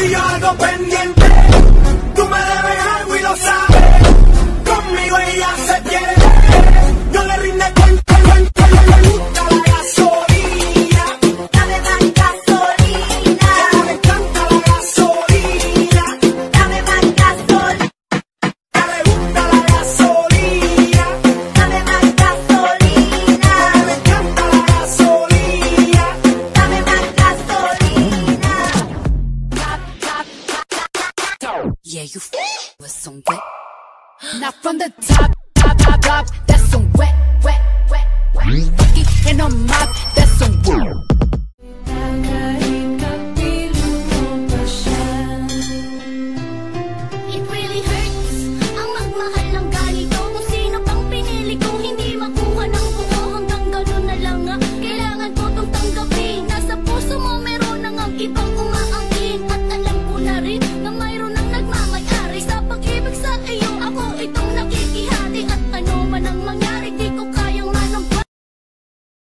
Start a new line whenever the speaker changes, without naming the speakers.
y yo algo pendiente. Tú me debes algo y lo sabes. Conmigo ella se quiere. No le rinde cuenta, le gusta la gasolina.
Dame más gasolina.
Ya le encanta la gasolina.
Dame más gasolina.
Ya le gusta la gasolina.
Dame más gasolina.
Ya le encanta la gasolina.
Dame más gasolina.
Yeah, you with some wet. Not from the top, top. That's some wet. Fuck it in a mop. That's some wet.